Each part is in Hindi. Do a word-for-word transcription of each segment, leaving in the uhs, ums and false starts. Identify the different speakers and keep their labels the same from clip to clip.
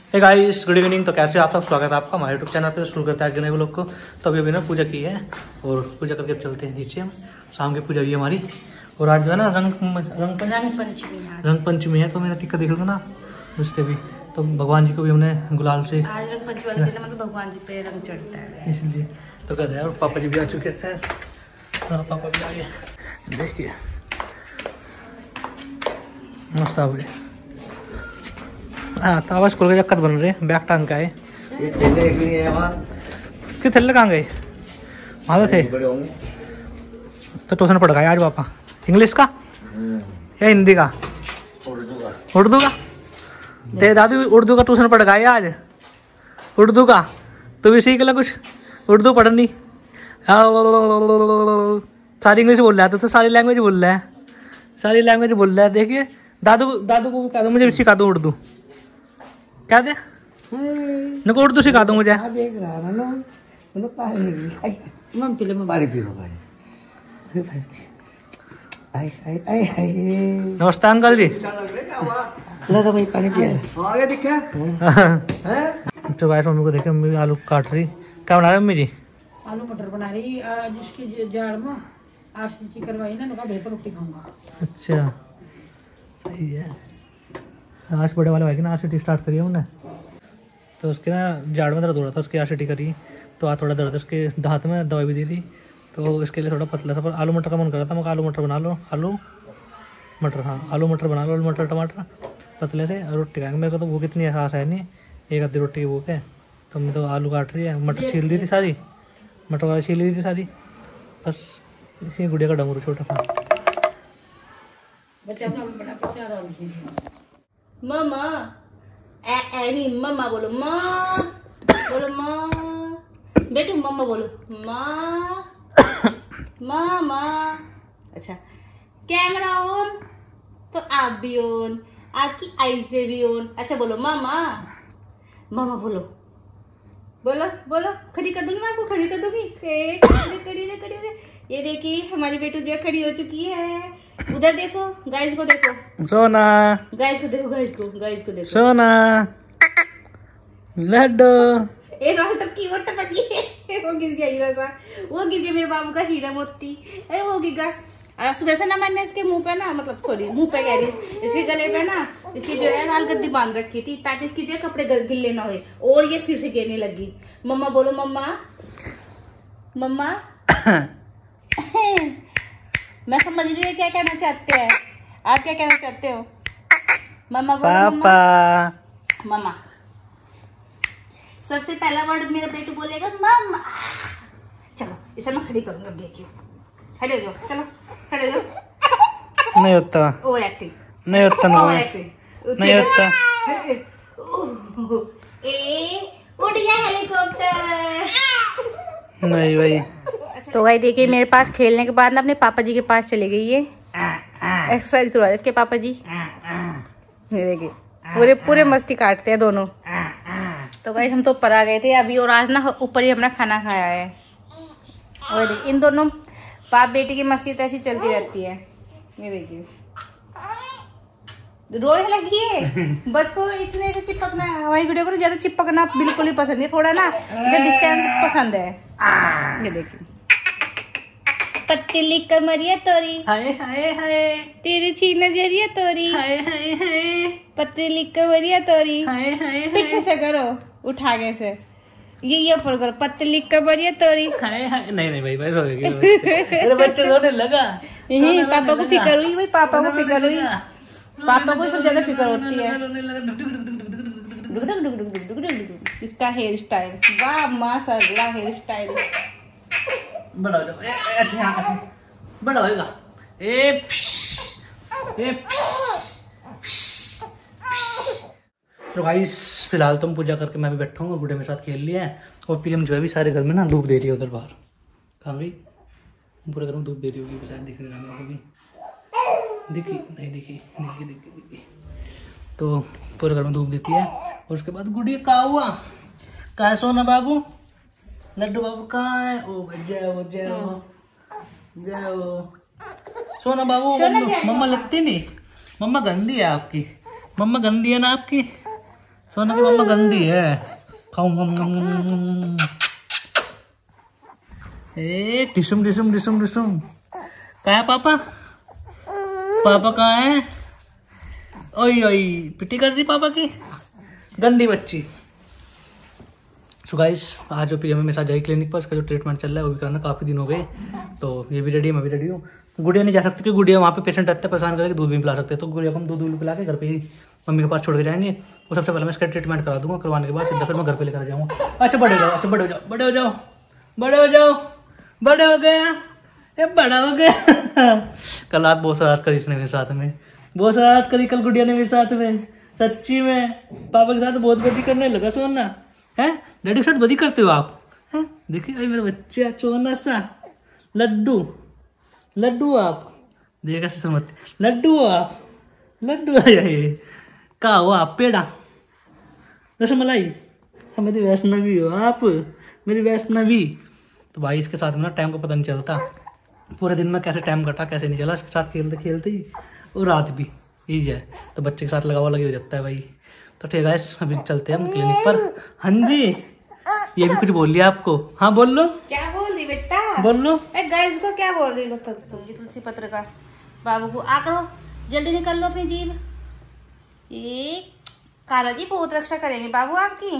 Speaker 1: Hey guys, good evening. तो कैसे आप सब? स्वागत है आपका हमारे यूट्यूब चैनल पे। शुरू करते हैं आज के नए व्लॉग को। तो अभी अभी ना पूजा की है और पूजा करके अब चलते हैं नीचे। हम शाम की पूजा हुई है हमारी और आज जो है ना रंग रंग
Speaker 2: रंग पंचमी
Speaker 1: रंग पंचमी है। तो मेरा टिक्का देख लो ना उसके भी। तो भगवान जी को भी हमने गुलाल से
Speaker 2: आज रंग पंचमी वाले दिन मतलब भगवान जी पे रंग चढ़ता है,
Speaker 1: इसलिए तो कर रहे हैं। और पापा जी भी आ चुके थे। हाँ, पापा भी आ गए। देखिए मस्त आ गए। हाँ, तावा स्कूल के चक्कर बन रहे, बैग टांग के आए। कि थैले कहाँ गए? वहाँ थे तो ट्यूशन पढ़ गए आज पापा। इंग्लिश का या हिंदी का? उर्दू का। ते दादू उर्दू का ट्यूशन पढ़ गए आज। उर्दू का तो भी सीख ला कुछ। उर्दू पढ़नी सारी इंग्लिश बोल रहा है तो, तो सारी लैंग्वेज बोल रहा है। सारी लैंग्वेज बोल रहा है। देखिए दादू दादू को कह दो मुझे सिखा दो उर्दू। क्या दे नको उर्दू सिखा दो मुझे। नमस्ते अंकल जी। तो भाई मम्मी को देखे, मम्मी आलू काट रही। क्या बना रही मम्मी जी?
Speaker 2: आलू मटर बना रही। जिसकी जाड़ में आरसीसी करवाई ना, उनका बेहतर रोटी खाऊंगा।
Speaker 1: अच्छा सही है। आज बड़े वाले भाई की ना आरसीटी स्टार्ट करी हमने। तो उसके ना जाड़ में दर्द हो रहा था, उसकी आरसीटी करी तो आज थोड़ा दर्द है उसके दांत में। दवाई भी दी थी तो इसके लिए थोड़ा पतला सा। पर आलू मटर का मन कर रहा था, मैं आलू मटर बना लो। आलू मटर, हाँ आलू मटर बना लो। आलू मटर टमाटर पतले से और रोटी खाएंगे। मेरे को तो भूख इतनी एहसास है नहीं, एक आधी रोटी की भूख है। तो मैं तो आलू काट रही है। मटर छील दी थी सारी, मटर वाली छील दी थी सारी। बस इसी गुड़िया का डंगरू छोटा सा।
Speaker 2: मम्मा ए ए नहीं, मम्मा बोलो। माँ बोलो माँ। बेटू मम्मा बोलो। माँ माँ माँ। अच्छा, कैमरा ऑन तो आप भी ऑन, आपकी आई से भी ऑन। अच्छा बोलो मामा। मामा बोलो बोलो बोलो। खड़ी कर दूंगी मैं आपको, खड़ी कर दूंगी। खड़ी खड़ी खड़ी। ये देखिए हमारी बेटू जो खड़ी हो चुकी है। उधर देखो, गाइस को देखो।
Speaker 1: सोना
Speaker 2: गाइस को देखो, गाइस को गाइस को देखो।
Speaker 1: सोना लड्डू।
Speaker 2: ए राहुल तब की वो टपकी है। वो गिर गया हीरा सा, वो गिर गया मेरे बाबू का हीरा मोती। ए वो गिर गया। सुबह से ना मैंने इसके मुंह पे ना, मतलब सॉरी मुंह पे कह रही, इसके गले पे ना इसकी जो है लाल गद्दी बांध रखी थी ताकि इसकी जो है कपड़े गिल्ले ना हुए। और ये फिर से गिरने लगी। मम्मा बोलो मम्मा। मम्मा मैं समझ रही हूँ क्या कहना चाहते हैं आप। क्या कहना चाहते हो? मम्मा बोलो।
Speaker 1: पापा
Speaker 2: मम्मा। सबसे पहला वर्ड मेरा बेटू बोलेगा मम्मा। चलो इसे मैं खड़ी करूंगा, देखियो। खड़े हो जाओ, चलो खड़े हो जाओ।
Speaker 1: नहीं होता,
Speaker 2: ओवर एक्टिंग
Speaker 1: नहीं होता,
Speaker 2: ओवर एक्टिंग
Speaker 1: नहीं होता।
Speaker 2: ए उड़ गया हेलीकॉप्टर। नहीं
Speaker 1: भाई।
Speaker 2: तो भाई देखिए मेरे पास खेलने के बाद ना अपने पापा जी के पास चले गई है। एक्सरसाइज करवा रहे इसके पापा जी। ये देखिए पूरे पूरे मस्ती काटते हैं दोनों। तो गाइस हम तो ऊपर आ गए थे अभी, और आज ना ऊपर ही अपना खाना खाया है। और देखिए इन दोनों बाप बेटी की मस्ती तो ऐसी चलती रहती है। ये देखिए रोने लगी है। बस को इतने से चिपकना, हमारी वीडियो को ज्यादा चिपकना बिल्कुल ही पसंद है, थोड़ा ना इसे डिस्टेंस पसंद है। ये देखिए पतली कमरिया तोरी,
Speaker 1: हाय हाय हाय,
Speaker 2: तिरछी नजरिया तोरी,
Speaker 1: हाय हाय हाय,
Speaker 2: पतली कमरिया तोरी,
Speaker 1: हाय हाय
Speaker 2: पीछे से करो उठा के से, ये ये ऊपर करो, पतली कमरिया तोरी,
Speaker 1: हाय हाय। नहीं नहीं भाई भाई रोएगी मेरे बच्चे रोने लगा।
Speaker 2: यही पापा को फिक्र हुई भाई, पापा को फिक्र हुई। पापा को सब ज्यादा फिक्र होती है। इसका हेयर स्टाइल, वाह माशाल्लाह हेयर स्टाइल।
Speaker 1: बड़ा हो जाओ। अच्छा अच्छा बड़ा होएगा। ए ए तो गाइस फिलहाल तुम पूजा करके मैं भी बैठा हूँ और बूढ़े मेरे साथ खेल लिया है। और पीएम जो है भी सारे घर में ना धूप दे रही है उधर बाहर। कहाँ गई? पूरे घर में धूप दे रही होगी, शायद दिख रही है भी। दिखी नहीं दिखी दिखी दिखी दिखी तो पूरे घर में धूप देती है। और उसके बाद गुड़िया कहाँ हुआ? कहाँ सोना बाबू? लड्डू बाबू कहाँ है? ओ जाओ जाओ जाओ। सोना बाबू मम्मा लगती नहीं, मम्मा गंदी है आपकी, मम्मा गंदी है ना आपकी। सोना की मम्मा गंदी है। खाऊं ए टिशुम टिशुम टिशुम टिशुम। कहाँ है पापा? पापा कहाँ है? ओई ओई पिटी कर दी पापा की, गंदी बच्ची। सो गाइस आज जो पीएम मेरे साथ जाएगी क्लिनिक पर, उसका जो ट्रीटमेंट चल रहा है वो भी करना, काफ़ी दिन हो गए। तो ये भी रेडी है, मैं भी रेडी हूँ। गुड़िया नहीं जा सकती क्योंकि गुड़िया वहाँ पे पेशेंट रहते हैं, परेशान करके दूध भी पिला सकते हैं। तो गुड़िया को हम दूध पिला के घर पे ही मम्मी के पास छोड़ के जाएंगे। और सबसे पहले मैं इसका ट्रीटमेंट करा दूंगा, करवाने के बाद सीधा फिर मैं घर पे लेकर जाऊँगा। अच्छा बड़े हो जाओ, अच्छा बड़े हो जाओ, बड़े हो जाओ, बड़े हो जाओ, बड़े हो गया, ये बड़ा हो गया। कल रात बहुत शरारत करी इसने मेरे साथ में, बहुत शरारत करी कल गुड़िया ने मेरे साथ में, सच्ची में। पापा के साथ बहुत बदी करने लगा सोना है। डैडी के साथ बदी करते हो आप हैं? देखिए मेरा बच्चा चोना सा लड्डू, लड्डू आप देखा समझ, लड्डू हो आप, लड्डू है का हो आप, पेड़ा रसमलाई, मेरी वैष्णवी हो आप, मेरी वैष्णवी। तो भाई इसके साथ में ना टाइम का पता नहीं चलता, पूरे दिन में कैसे टाइम कटा कैसे नहीं चला, इसके साथ खेलते खेलते ही, और रात भी यही है। तो बच्चे के साथ लगा हुआ लगे हो जाता है भाई। तो ठीक है अभी चलते हैं हम क्लिनिक पर। हाँ जी ये भी कुछ बोल लिया आपको? हाँ बोल लो।
Speaker 2: क्या बोल रही बेटा?
Speaker 1: बोल लो।
Speaker 2: गाइस को क्या बोल रही लो तक तुम? ये तुलसी पत्र का बाबू को आ करो, जल्दी निकल लो अपनी जीभ। ये कान्हा जी बहुत रक्षा करेंगे बाबू आपकी।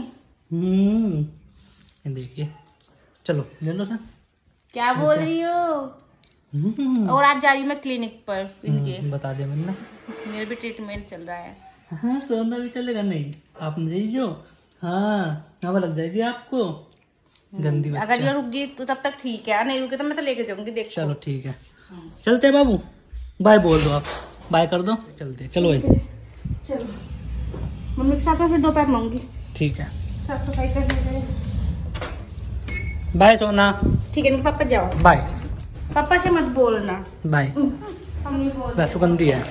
Speaker 1: हम्म देखिए चलो ले लो सर।
Speaker 2: क्या बोल रही हो? और आज जा रही मैं क्लिनिक पर इनके,
Speaker 1: बता दिया मैंने,
Speaker 2: मेरा भी ट्रीटमेंट चल रहा है।
Speaker 1: हाँ सोना भी चलेगा नहीं आप नहीं जो, हाँ हवा लग जाएगी आपको, गंदी बच्चा।
Speaker 2: अगर ये रुक गई तो तब तक ठीक है, नहीं रुके तो मैं तो लेके जाऊंगी। देख
Speaker 1: चलो ठीक है चलते हैं बाबू, बाय बोल दो आप, बाय कर दो, चलते चलो भाई।
Speaker 2: चलो मम्मी के साथ में फिर दो पैक मांगूंगी।
Speaker 1: ठीक है
Speaker 2: साफ सफाई कर,
Speaker 1: बाय सोना।
Speaker 2: ठीक है पापा जाओ,
Speaker 1: बाय।
Speaker 2: पापा से मत बोलना,
Speaker 1: बाय।
Speaker 2: हम नहीं बोल
Speaker 1: वैसे गंदी है।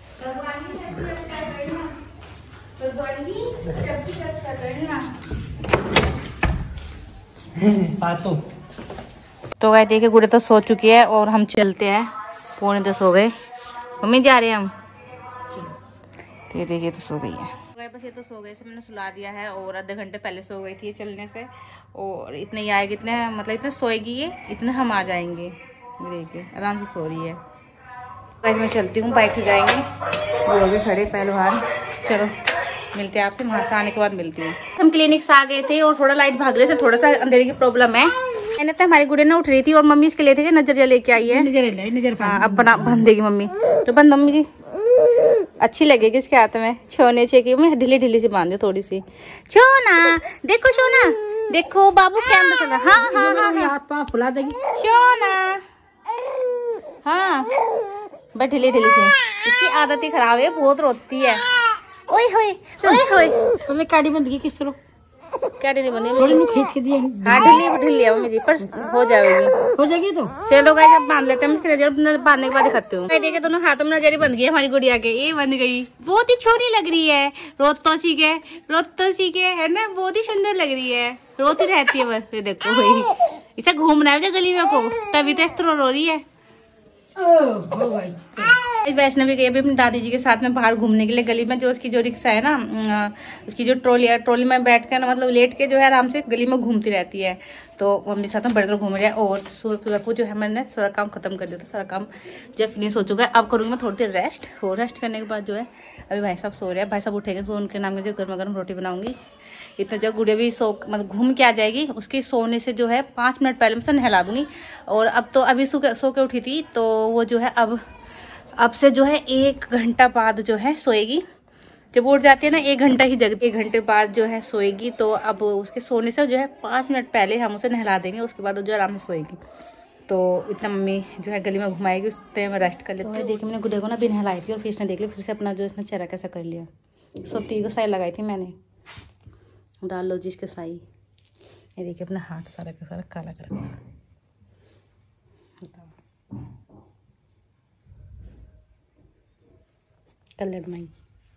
Speaker 1: तो
Speaker 2: तो गाय देखिए गुड़े तो सो चुकी है और हम चलते हैं, पौने तो सो गए। मम्मी जा रहे हैं हम। तो ये देखिए तो सो गई है बस, ये तो सो गए से मैंने सुला दिया है और आधे घंटे पहले सो गई थी ये चलने से। और इतने ही आएगी, इतने मतलब इतने सोएगी ये, इतने हम आ जाएंगे। देखिए आराम से सो रही है। वैसे मैं चलती हूँ, बाइक से जाएंगे, वो हो गए खड़े पहलवान। चलो मिलते हैं आपसे, वहाँ से आने के बाद मिलती हूँ। हम क्लिनिक से आ गए थे और थोड़ा लाइट भाग रहे से थोड़ा सा अंधेरे की प्रॉब्लम है। मैंने तो हमारी गुड़िया ना उठ रही थी और मम्मी इसके लिए थे नजरिया लेके आई है। नजर नजर हाँ, अब बना बंद देगी मम्मी, तो बंद मम्मी जी अच्छी लगेगी इसके हाथ में। छोने चाहिए मैं ढीली ढीली से बांध दे थोड़ी सी। छोना देखो, छोना देखो बाबू कैमरा चल रहा। हाँ हाँ हाँ हाँ हाथ पाँव फुला देगी छोना। हाँ बस ढीली ढीली से, इसकी आदत ही खराब है, बहुत रोती है। ओए होए ओए होए, तुमने काड़ी बंद की किस तरह? काड़ी नहीं बंदी, थोड़ी नहीं खींच के दिए। हाँ ढीली ढीली है मम्मी जी, पर हो जाएगी, हो जाएगी। तो चलो गाइस अब बांध लेते हैं, मैं नजर बांधने के बाद दिखाती हूँ। देखिए दोनों हाथों में नजर बंद गई हमारी गुड़िया के, ये बंद गई। बहुत ही छोटी लग रही है, रोत तो सीखे रोत तो सीखे है ना, बहुत ही सुंदर लग रही है, रोती रहती है बस। ये देखो भाई इसे घूमना है गली में को, तभी तो इस तरह रो रही है। वैष्णवी गई अभी अपनी दादी जी के साथ में बाहर घूमने के लिए गली में। जो उसकी जो रिक्शा है ना, उसकी जो ट्रॉली है, ट्रॉली में बैठ कर ना मतलब लेट के जो है आराम से गली में घूमती रहती है। तो मम्मी साथ में बड़े घूम रहे हैं। और सुबह को जो है मैंने सारा काम खत्म कर दिया था, सारा काम जो फिनिश हो चुका है। अब करूँगी मैं थोड़ी देर रेस्ट, और रेस्ट करने के बाद जो है अभी भाई साहब सो रहे हैं। भाई साहब उठेंगे तो उनके नाम की जो गर्मा गर्म रोटी बनाऊंगी। इतना जो गुड़िया भी सो मतलब घूम के आ जाएगी, उसके सोने से जो है पाँच मिनट पहले मैं नहला दूंगी। और अब तो अभी सो के सो के उठी थी, तो वो जो है अब अब से जो है एक घंटा बाद जो है सोएगी। जब उठ जाती है ना एक घंटा ही जगती, एक घंटे बाद जो है सोएगी। तो अब उसके सोने से जो है पाँच मिनट पहले हम उसे नहला देंगे, उसके बाद जो आराम से सोएगी। तो इतना मम्मी जो है गली में घुमाएगी, उस टाइम में रेस्ट कर लेती हूँ। देखिए मैंने गुड़िया को ना भी नहलाई थी और फिर इसने देख लिया, फिर से अपना जो इसने चेहरा कैसा कर लिया। सोती को साई लगाई थी मैंने, डाल लो जी इसके साई। ये देखिए अपना हाथ सारा का सारा काला कर कलर माई।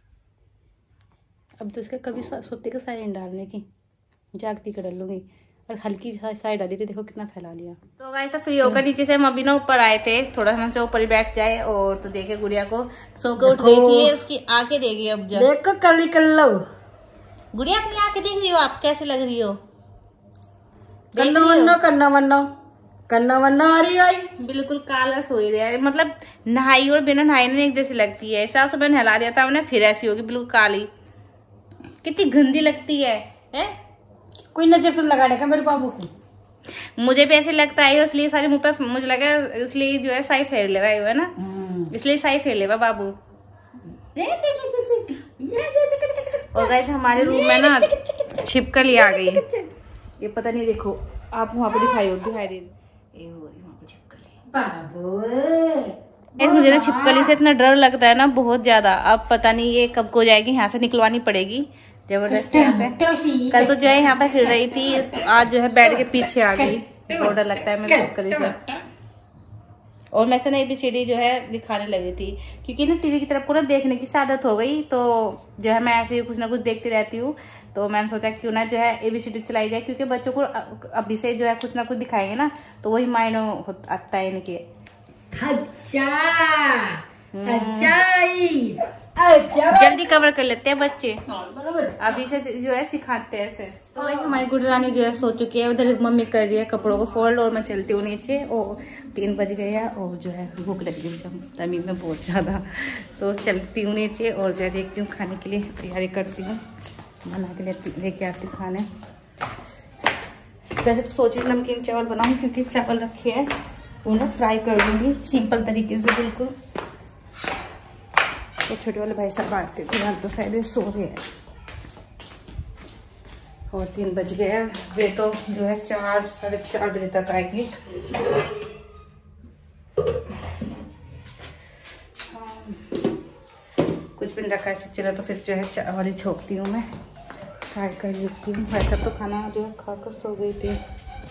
Speaker 2: अब तो इसका कभी सोते का साई डालने की, जागती कर लूंगी। और हल्की साइड डाली थी, देखो कितना फैला लिया। तो गाइस तो फ्री होकर नीचे से हम अभी ना ऊपर आए थे, थोड़ा सा हम ऊपर ही बैठ जाए। और तो देखे गुड़िया को सो के उठ गई थी, उसकी आंखें देखिए अब जब देखो कल कर लो। गुड़िया अपनी आंखें देख रही हो आप, कैसे लग रही हो? देख
Speaker 3: कन्ना
Speaker 2: रही हो?
Speaker 3: वन्ना कन्ना वन्ना कन्ना वन्ना आ रही आई।
Speaker 2: बिल्कुल काला सोई रहा है, मतलब नहाई और बिना नहाई नहीं एक जैसी लगती है। सास सुबह नहला दिया था हमने, फिर ऐसी होगी बिल्कुल काली। कितनी गंदी लगती है, है?
Speaker 3: कोई नजर से लगा देगा मेरे बाबू को।
Speaker 2: मुझे भी ऐसे लगता है, इसलिए सारे मुंह पे मुझे लगा इसलिए जो है साई फेर ले रहा है ना, इसलिए साई फेर ले बाबू। और गाइस हमारे रूम में ना छिपकली आ गई, ये पता नहीं, देखो आप वहाँ पे दिखाई हो, दिखाई दे ये हो रही वहाँ पे छिपकली।
Speaker 3: बाबू
Speaker 2: मुझे ना छिपकली से इतना डर लगता है ना, बहुत ज्यादा। अब पता नहीं ये कब को जाएगी, यहाँ से निकलवानी पड़ेगी जबरदस्ती यहाँ से। कल तो जो है यहाँ पे फिर रही थी, तो आज जो है बेड के पीछे आ गई। बहुत डर लगता है मुझे छिपकली से। और मैं से ना एबीसीडी जो है दिखाने लगी थी, क्योंकि ना टीवी की तरफ को ना देखने की आदत हो गई, तो जो है मैं ऐसे कुछ ना कुछ देखती रहती हूँ। तो मैंने सोचा क्यों ना जो है एबीसीडी चलाई जाए, क्योंकि बच्चों को अभी से जो है कुछ ना कुछ दिखाएंगे ना, तो वही माइंड आता है इनके।
Speaker 3: अच्छा अच्छा अच्छा
Speaker 2: जल्दी कवर कर लेते हैं बच्चे, अभी से जो है सिखाते हैं ऐसे। तो वही हमारी गुड रानी जो है सो चुकी है, उधर मम्मी कर रही है कपड़ों को फोल्ड, और मैं चलती हूँ नीचे। और तीन बज गए हैं और जो है भूख लग गई तमीज में बहुत ज़्यादा, तो चलती हूँ नीचे और जो है देखती हूँ खाने के लिए तैयारी करती हूँ, बना के लेती लेके आती हूँ खाने। वैसे तो सोची नमकीन चावल बनाऊँ, क्योंकि चावल रखे हैं वो ना फ्राई कर दूँगी सिंपल तरीके से बिल्कुल। तो छोटे वाले भाई साहब बांटते थे, तो शायद सो रहे हैं। और तीन बज गए हैं, वे तो जो है चार साढ़े चार बजे तक आएंगे। कुछ भी रखा है चला, तो फिर जो है चावल ही छोड़ती हूँ मैं, फ्राई कर लेती हूँ। भाई साहब तो खाना जो है खाकर सो गई थी।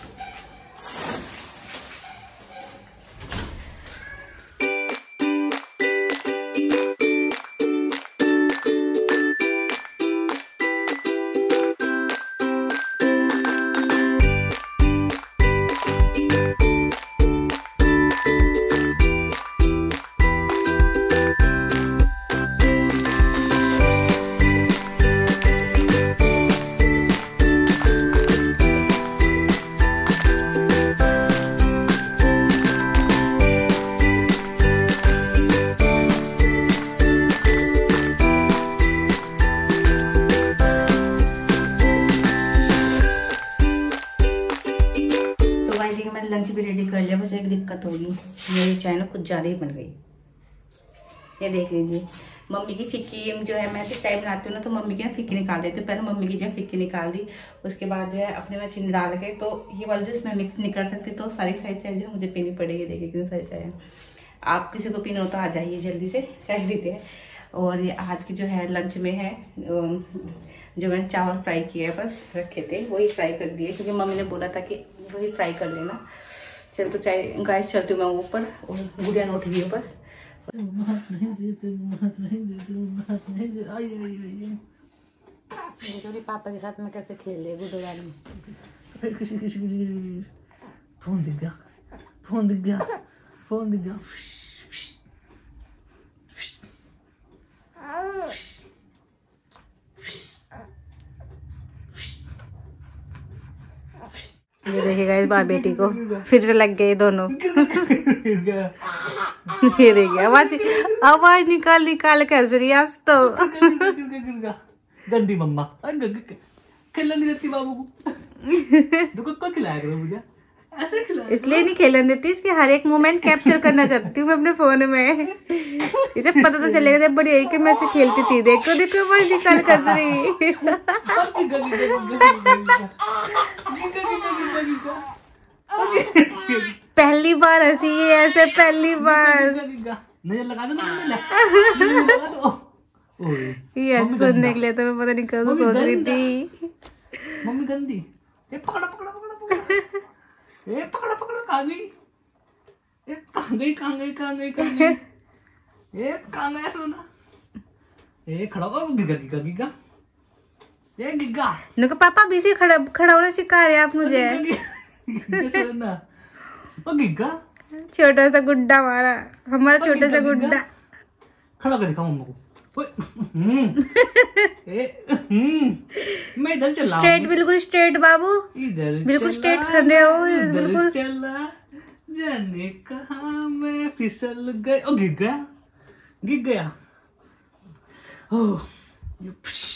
Speaker 2: लंच भी रेडी कर लिया, बस एक दिक्कत होगी, मेरी चाय ना कुछ ज़्यादा ही बन गई। ये देख लीजिए, मम्मी की फिक्की जो है, मैं तो चाय बनाती हूँ ना, तो मम्मी की ना फिक्की निकाल देती हूँ। पहले मम्मी की जो फिक्की निकाल दी, उसके बाद जो है अपने में चीनी डाल के, तो ये वाला जो इसमें मिक्स नहीं कर सकती, तो सारी सारी चाय जो है मुझे पीनी पड़ेगी। देखिए कितनी सारी चाय है। आप किसी को पीना हो तो आ जाइए जल्दी से, चाय पीते हैं। और ये आज की जो है लंच में है, जो मैंने चावल फ्राई किया है, बस रखे थे वही फ्राई कर दिए, क्योंकि मम्मी ने बोला था कि वही फ्राई कर लेना। चल तो चाय गाइस चलती हूँ मैं ऊपर, और गुड़िया न उठ गई है बस।
Speaker 3: पापा के साथ में कैसे खेल रहे गुड्डू
Speaker 1: फोन दिख गया, फोन दिख गया, फोन दिख गया।
Speaker 2: ये देखिएगा इस बार बेटी को फिर से लग गए दोनों। ये देखिए आवाज आवाज निकाल निकाल के हंस रही है आज तो।
Speaker 1: गंदी मम्मा खेलने नहीं देती बाबू को। देखो कब खिलाया करो मुझे, ऐसे खिलाया।
Speaker 2: इसलिए नहीं खेलने देती, इसके हर एक मोमेंट कैप्चर करना चाहती हूँ मैं अपने फोन में। इसे पता तो चलेगा जब बड़ी आई कि मैं ऐसे खेलती थी। देखो देखो आवाज निकाल के हंस रही। पहली बार हंसी है ऐसे, पहली बार।
Speaker 1: नजर लगा दो ना,
Speaker 2: ये सुनने के लिए तो मैं पता नहीं कब सोच रही थी।
Speaker 1: मम्मी गंदी, ये पकड़ा पकड़ा पकड़ा पकड़ा, ये पकड़ा पकड़ा कहाँ गई, ये कहाँ गई कहाँ गई कहाँ गई कहाँ गई, ये कहाँ गया सोना, ये खड़ा हो गिगा गिगा गिगा, ये गिगा।
Speaker 2: नुको पापा अभी से खड़ा खड़ा होना सिखा रहे आप मुझे।
Speaker 1: सोना, वो गिगा।
Speaker 2: छोटा सा गुड्डा हमारा, हमारा छोटा सा गुड्डा।
Speaker 1: खड़ा कर दिखा मम्मा को। हम्म, ए, हम्म, मैं इधर चला
Speaker 2: स्ट्रेट, बिल्कुल स्ट्रेट बाबू,
Speaker 1: इधर
Speaker 2: बिल्कुल
Speaker 1: चला,
Speaker 2: straight खड़े हो,
Speaker 1: इधर
Speaker 2: बिल्कुल।
Speaker 1: चला, जाने कहाँ मैं फिसल गया, ओ गिर गया गिर गया। ओह, ये, प्श,